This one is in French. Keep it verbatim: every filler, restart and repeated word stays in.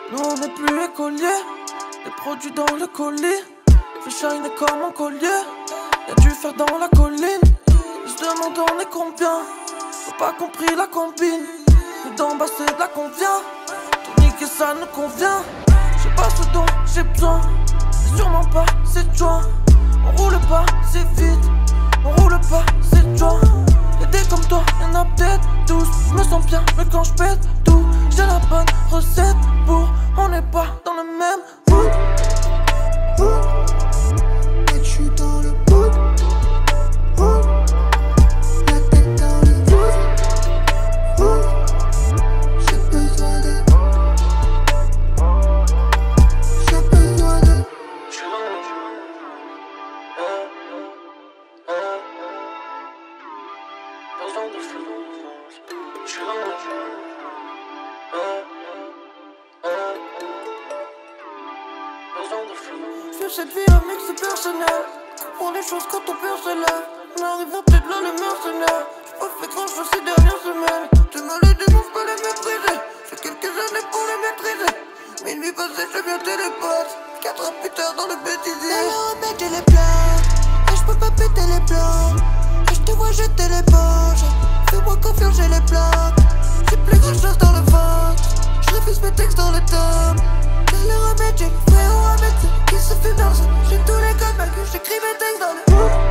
Nous on n'est plus écoliers, les produits dans le colis. Fais shiner comme un collier, y'a du fer dans la colline. Ils se demandent on est combien, j'ai pas compris la combine. Mais d'en bas c'est de la convient, tout niquer ça nous convient. J'ai pas ce dont j'ai besoin, c'est sûrement pas c'est joint. On roule pas, c'est vite, on roule pas, c'est joint. Y'a des comme toi, y'en a peut-être tous. Je me sens bien, mais quand je pète tout, j'ai la bonne recette pour. On n'est pas dans le même mood. Et je suis dans le mood. La tête dans le mood. J'ai besoin de. J'ai besoin de. J'fais cette vie avec c'est personnel. Comprends les choses quand ton père se lève. On arrive en tête là les mercenaires. J'ai pas fait grand chose ces dernières semaines. Tes malades démontrent pas les mépriser. J'ai quelques années pour les maîtriser. Minuit passé j'ai bien télépathe. Quatre heures plus tard dans le bêtisier. D'ailleurs remettre les plats. Et j'peux pas péter les plans. Et j'te vois jeter les poches. Fais-moi confiance j'ai les plaques. J'ai plus grand chose dans le ventre. J'refuse mes textes dans le top. D'ailleurs remettre j'ai fait au remettre. Qui se fait bercer. J'ai tous les codes que j'écris mes textes dans le.